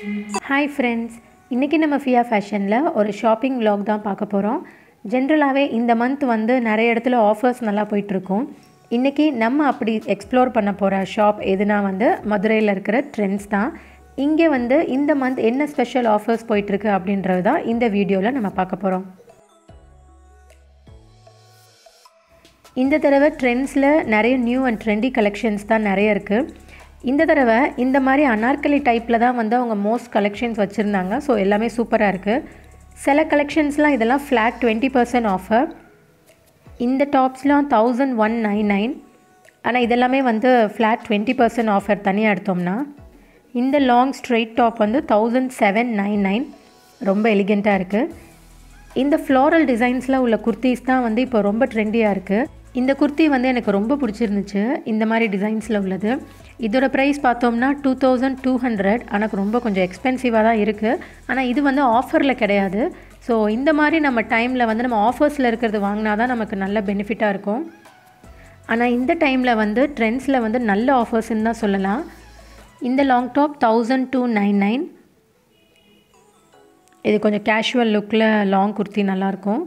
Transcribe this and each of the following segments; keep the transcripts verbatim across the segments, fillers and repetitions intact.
Hi friends, இன்னைக்கு நம்ம flea ஃபேஷன்ல ஒரு ஷாப்பிங் vlog தான் பார்க்க போறோம். ஜெனரலாவே இந்த மந்த் வந்து நிறைய இடத்துல ஆஃபர்ஸ் நல்லா போயிட்டு இருக்கும். இன்னைக்கு நம்ம அப்படி எக்ஸ்ப்ளோர் பண்ண போற ஷாப் எதுனா வந்து மதுரையில் இருக்கிற ட்ரெண்ட்ஸ் தான். இங்கே வந்து இந்த மந்த் என்ன ஸ்பெஷல் ஆஃபர்ஸ் போயிட்டு இருக்கு அப்படின்றது தான் இந்த வீடியோல நம்ம பார்க்க போறோம். இந்த தடவை ட்ரெண்ட்ஸ்ல நிறைய நியூ அண்ட் ட்ரெண்டி கலெக்ஷன்ஸ் தான் நிறைய இருக்கு. இந்த தடவை இந்த மாதிரி அனார்கலி டைப்பில் தான் வந்து அவங்க மோஸ்ட் கலெக்ஷன்ஸ் வச்சுருந்தாங்க. ஸோ எல்லாமே சூப்பராக இருக்குது. சில கலெக்ஷன்ஸ்லாம் இதெல்லாம் ஃப்ளாட் டுவெண்ட்டி பர்சன்ட் ஆஃபர். இந்த டாப்ஸ்லாம் தௌசண்ட் ஒன் நைன் நைன் ஆனால் இதெல்லாமே வந்து ஃப்ளாட் டுவெண்ட்டி பர்சன்ட் ஆஃபர் தனியாக எடுத்தோம்னா. இந்த லாங் ஸ்ட்ரெயிட் டாப் வந்து தௌசண்ட் செவன் நைன் நைன் ரொம்ப எலிகெண்ட்டாக இருக்குது. இந்த ஃப்ளோரல் டிசைன்ஸில் உள்ள குர்த்திஸ் தான் வந்து இப்போ ரொம்ப ட்ரெண்டியாக இருக்குது. இந்த குர்த்தி வந்து எனக்கு ரொம்ப பிடிச்சிருந்துச்சு. இந்த மாதிரி டிசைன்ஸில் உள்ளது. இதோட ப்ரைஸ் பார்த்தோம்னா டூ தௌசண்ட் டூ ஹண்ட்ரட் எனக்கு ரொம்ப கொஞ்சம் எக்ஸ்பென்சிவாக தான் இருக்குது. ஆனால் இது வந்து ஆஃபரில் கிடையாது. ஸோ இந்த மாதிரி நம்ம டைமில் வந்து நம்ம ஆஃபர்ஸில் இருக்கிறது வாங்கினா தான் நமக்கு நல்ல பெனிஃபிட்டாக இருக்கும். ஆனால் இந்த டைமில் வந்து ட்ரெண்ட்ஸில் வந்து நல்ல ஆஃபர்ஸ்ன்னு தான் சொல்லலாம். இந்த long top thousand two nine nine இது கொஞ்சம் கேஷுவல் லுக்கில் லாங் குர்த்தி நல்லாயிருக்கும்.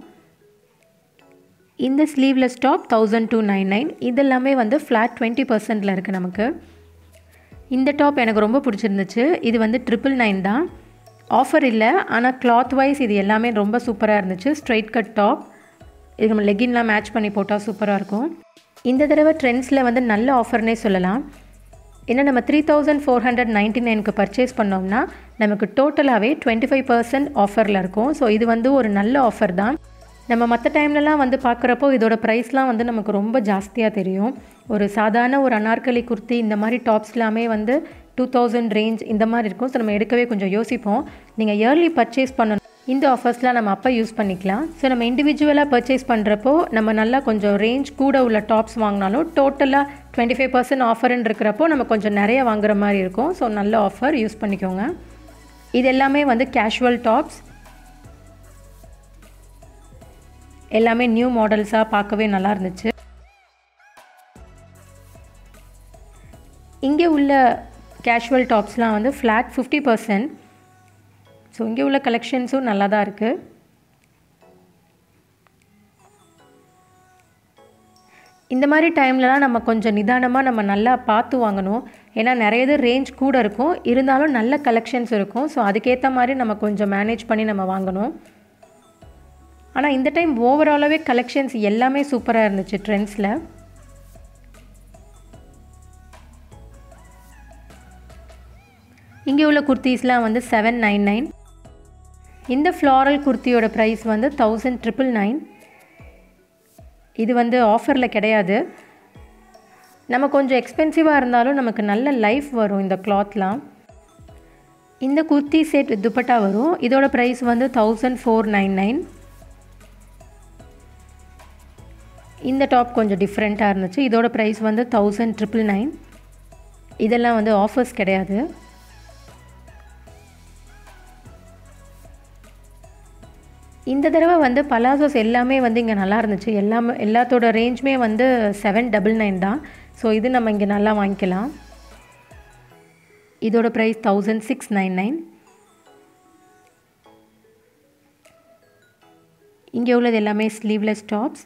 இந்த sleeveless top thousand two nine nine இதெல்லாமே வந்து ஃப்ளாட் டுவெண்ட்டி பர்சன்டில் இருக்குது நமக்கு. இந்த டாப் எனக்கு ரொம்ப பிடிச்சிருந்துச்சு. இது வந்து ட்ரிபிள் நைன் தான், ஆஃபர் இல்லை. ஆனால் கிளாத் வைஸ் இது எல்லாமே ரொம்ப சூப்பராக இருந்துச்சு. ஸ்ட்ரைட் கட் டாப், இது நம்ம லெகின்லாம் மேட்ச் பண்ணி போட்டால் சூப்பராக இருக்கும். இந்த தடவை ட்ரெண்ட்ஸில் வந்து நல்ல ஆஃபர்னே சொல்லலாம். ஏன்னா நம்ம three thousand four hundred ninety நைனுக்கு பர்ச்சேஸ் பண்ணோம்னா நமக்கு டோட்டலாகவே டுவெண்ட்டி ஃபைவ் பர்சன்ட் ஆஃபரில் இருக்கும். ஸோ இது வந்து ஒரு நல்ல ஆஃபர் தான். நம்ம மற்ற டைம்லலாம் வந்து பார்க்குறப்போ இதோட ப்ரைஸ்லாம் வந்து நமக்கு ரொம்ப ஜாஸ்தியாக தெரியும். ஒரு சாதாரண ஒரு அனார்கலி குர்த்தி இந்த மாதிரி டாப்ஸ்லாமே வந்து டூ தௌசண்ட் ரேஞ்ச் இந்த மாதிரி இருக்கும். ஸோ நம்ம எடுக்கவே கொஞ்சம் யோசிப்போம். நீங்கள் இயர்லி பர்ச்சேஸ் பண்ணணும், இந்த ஆஃபர்ஸ்லாம் நம்ம அப்போ யூஸ் பண்ணிக்கலாம். ஸோ நம்ம இண்டிவிஜுவலாக பர்ச்சேஸ் பண்ணுறப்போ நம்ம நல்லா கொஞ்சம் ரேஞ்ச் கூட உள்ள டாப்ஸ் வாங்கினாலும் டோட்டலாக டுவெண்ட்டி ஃபைவ் பர்சன்ட் ஆஃபர்ன்னு இருக்கிறப்போ நம்ம கொஞ்சம் நிறைய வாங்குற மாதிரி இருக்கும். ஸோ நல்ல ஆஃபர் யூஸ் பண்ணிக்கோங்க. இது எல்லாமே வந்து கேஷுவல் டாப்ஸ், எல்லாமே நியூ மாடல்ஸாக பார்க்கவே நல்லா இருந்துச்சு. இங்கே உள்ள கேஷுவல் டாப்ஸ்லாம் வந்து ஃப்ளாட் ஃபிஃப்டி பர்சன்ட். ஸோ இங்கே உள்ள கலெக்ஷன்ஸும் நல்லா தான் இருக்குது. இந்த மாதிரி டைம்லலாம் நம்ம கொஞ்சம் நிதானமாக நம்ம நல்லா பார்த்து வாங்கணும். ஏன்னா நிறைய இது ரேஞ்ச் கூட இருக்கும், இருந்தாலும் நல்ல கலெக்ஷன்ஸ் இருக்கும். ஸோ அதுக்கேற்ற மாதிரி நம்ம கொஞ்சம் மேனேஜ் பண்ணி நம்ம வாங்கணும். ஆனால் இந்த டைம் ஓவராலாகவே கலெக்ஷன்ஸ் எல்லாமே சூப்பராக இருந்துச்சு ட்ரெண்ட்ஸில். இங்கே உள்ள குர்த்திஸ்லாம் வந்து செவன் நைன் நைன். இந்த ஃப்ளாரல் குர்த்தியோட ப்ரைஸ் வந்து தௌசண்ட் ட்ரிபிள் நைன். இது வந்து ஆஃபரில் கிடையாது. நம்ம கொஞ்சம் எக்ஸ்பென்சிவாக இருந்தாலும் நமக்கு நல்ல லைஃப் வரும் இந்த கிளாத்லாம். இந்த குர்த்தி செட் துப்பட்டா வரும். இதோட ப்ரைஸ் வந்து தௌசண்ட் ஃபோர் நைன் நைன். இந்த டாப் கொஞ்சம் டிஃப்ரெண்ட்டாக இருந்துச்சு. இதோட ப்ரைஸ் வந்து தௌசண்ட் ட்ரிபிள் நைன். இதெல்லாம் வந்து ஆஃபர்ஸ் கிடையாது. இந்த தடவை வந்து பலாசோஸ் எல்லாமே வந்து இங்கே நல்லா இருந்துச்சு. எல்லாமே எல்லாத்தோட ரேஞ்சுமே வந்து செவன் டபுள் நைன் தான். ஸோ இது நம்ம இங்கே நல்லா வாங்கிக்கலாம். இதோட price thousand six nine nine. இங்கே உள்ளது எல்லாமே ஸ்லீவ்லெஸ் டாப்ஸ்.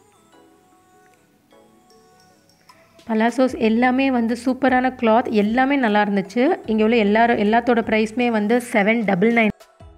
பலாசோஸ் எல்லாமே வந்து சூப்பரான கிளாத், எல்லாமே நல்லா இருந்துச்சு. இங்கே உள்ள எல்லாரும் எல்லாத்தோட ப்ரைஸுமே வந்து செவன் டபுள் நைன்.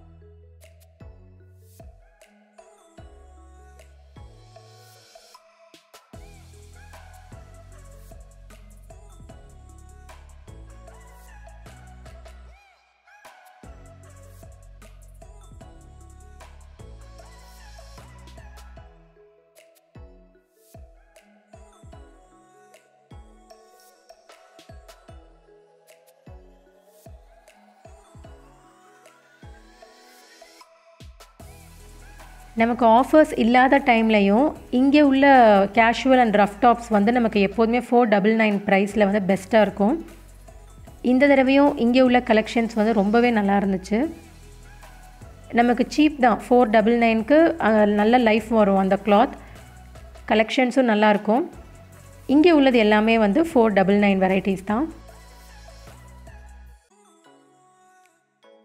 நமக்கு ஆஃபர்ஸ் இல்லாத டைம்லையும் இங்கே உள்ள கேஷுவல் அண்ட் ரஃப் டாப்ஸ் வந்து நமக்கு எப்போதுமே ஃபோர் டபுள் நைன் ப்ரைஸில் வந்து பெஸ்ட்டாக இருக்கும். இந்த தடவையும் இங்கே உள்ள கலெக்ஷன்ஸ் வந்து ரொம்பவே நல்லா இருந்துச்சு. நமக்கு சீப் தான், ஃபோர் டபுள் நைனுக்கு நல்ல லைஃப் வரும். அந்த கிளாத் கலெக்ஷன்ஸும் நல்லாயிருக்கும். இங்கே உள்ளது எல்லாமே வந்து ஃபோர் டபுள் நைன் வெரைட்டிஸ் தான்.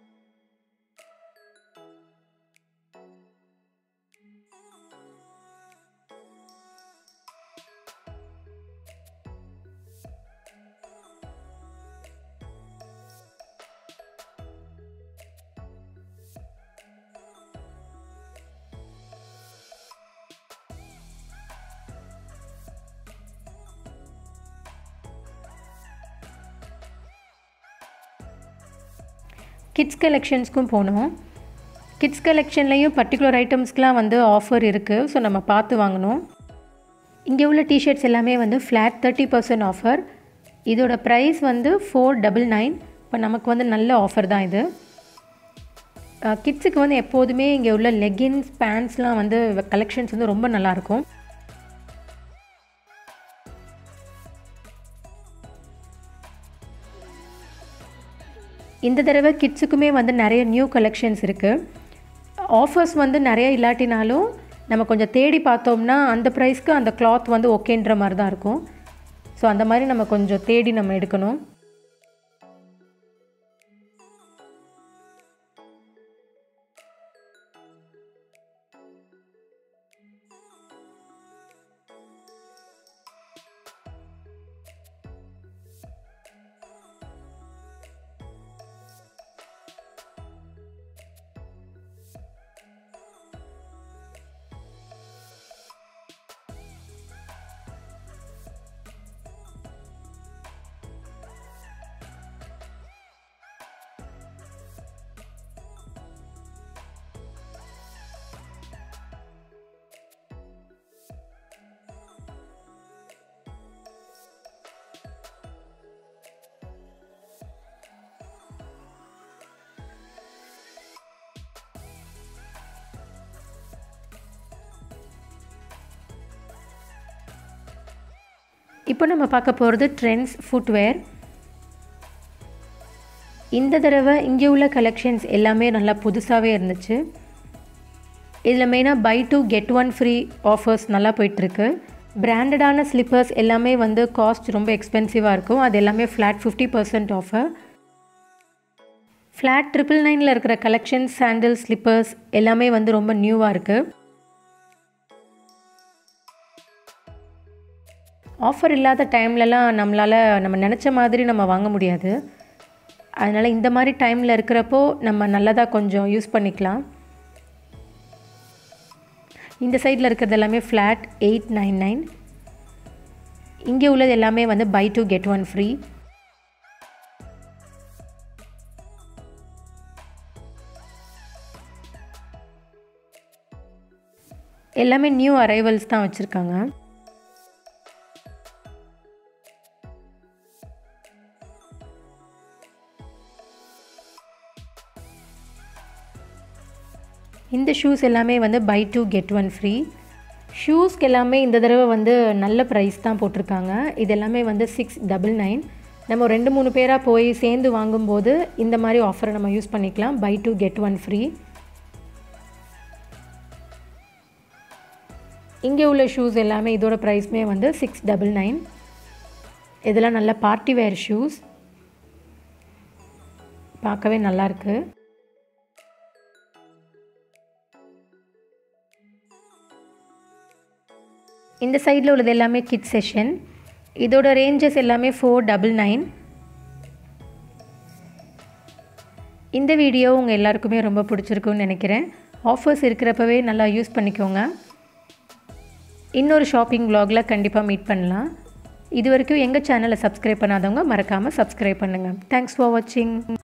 கிட்ஸ் கலெக்ஷன்ஸ்க்கும் போனோம். கிட்ஸ் கலெக்ஷன்லேயும் பர்டிகுலர் ஐட்டம்ஸ்க்கெலாம் வந்து ஆஃபர் இருக்குது. ஸோ நம்ம பார்த்து வாங்கணும். இங்கே உள்ள டிஷர்ட்ஸ் எல்லாமே வந்து ஃப்ளாட் தேர்ட்டி பர்சன்ட் ஆஃபர். இதோட ப்ரைஸ் வந்து ஃபோர் டபுள் நைன். இப்போ நமக்கு வந்து நல்ல ஆஃபர் தான் இது. கிட்ஸுக்கு வந்து எப்போதுமே இங்கே உள்ள லெகின்ஸ் பேண்ட்ஸ்லாம் வந்து கலெக்ஷன்ஸ் வந்து ரொம்ப நல்லாயிருக்கும். இந்த தடவை கிட்ஸுக்குமே வந்து நிறைய நியூ கலெக்ஷன்ஸ் இருக்குது. ஆஃபர்ஸ் வந்து நிறைய இல்லாட்டினாலும் நம்ம கொஞ்சம் தேடி பார்த்தோம்னா அந்த ப்ரைஸ்க்கு அந்த கிளாத் வந்து ஓகேன்ற மாதிரி தான் இருக்கும். ஸோ அந்த மாதிரி நம்ம கொஞ்சம் தேடி நம்ம எடுக்கணும். இப்போ நம்ம பார்க்க போகிறது ட்ரெண்ட்ஸ் ஃபுட்வேர். இந்த தடவை இங்கே உள்ள கலெக்ஷன்ஸ் எல்லாமே நல்லா புதுசாகவே இருந்துச்சு. இதில் மெயினாக buy two get one free offers நல்லா போயிட்டுருக்கு. பிராண்டடான ஸ்லிப்பர்ஸ் எல்லாமே வந்து காஸ்ட் ரொம்ப எக்ஸ்பென்சிவாக இருக்கும். அது எல்லாமே flat fifty percent offer. Flat triple நைனில் இருக்கிற கலெக்ஷன்ஸ் சாண்டில் ஸ்லிப்பர்ஸ் எல்லாமே வந்து ரொம்ப நியூவாக இருக்குது. ஆஃபர் இல்லாத டைம்லலாம் நம்மளால் நம்ம நினச்ச மாதிரி நம்ம வாங்க முடியாது. அதனால் இந்த மாதிரி டைமில் இருக்கிறப்போ நம்ம நல்லதாக கொஞ்சம் யூஸ் பண்ணிக்கலாம். இந்த சைடில் இருக்கிறது எல்லாமே ஃப்ளாட் எயிட் நைன் நைன். இங்கே உள்ளது எல்லாமே வந்து buy two get one free. எல்லாமே நியூ அரைவல்ஸ் தான் வச்சுருக்காங்க. இந்த ஷூஸ் எல்லாமே வந்து buy two get one free. ஷூஸ்க்கு எல்லாமே இந்த தடவை வந்து நல்ல ப்ரைஸ் தான் போட்டிருக்காங்க. இது எல்லாமே வந்து சிக்ஸ் டபுள் நைன். நம்ம ரெண்டு மூணு பேராக போய் சேர்ந்து வாங்கும்போது இந்த மாதிரி ஆஃபரை நம்ம யூஸ் பண்ணிக்கலாம். Buy two get one free. இங்கே உள்ள ஷூஸ் எல்லாமே இதோட ப்ரைஸ்மே வந்து சிக்ஸ் டபுள் நைன். இதெல்லாம் நல்ல பார்ட்டி வேர் ஷூஸ், பார்க்கவே நல்லாயிருக்கு. இந்த சைடில் உள்ளது எல்லாமே கிட் செஷன். இதோட ரேஞ்சஸ் எல்லாமே ஃபோர் டபுள் நைன். இந்த வீடியோ உங்கள் எல்லாருக்குமே ரொம்ப பிடிச்சிருக்குன்னு நினைக்கிறேன். ஆஃபர்ஸ் இருக்கிறப்பவே நல்லா யூஸ் பண்ணிக்கோங்க. இன்னொரு ஷாப்பிங் vlogல கண்டிப்பாக மீட் பண்ணலாம். இது வரைக்கும் எங்கள் சேனலை சப்ஸ்கிரைப் பண்ணாதவங்க மறக்காமல் சப்ஸ்கிரைப் பண்ணுங்கள். தேங்க்ஸ் ஃபார் வாட்சிங்.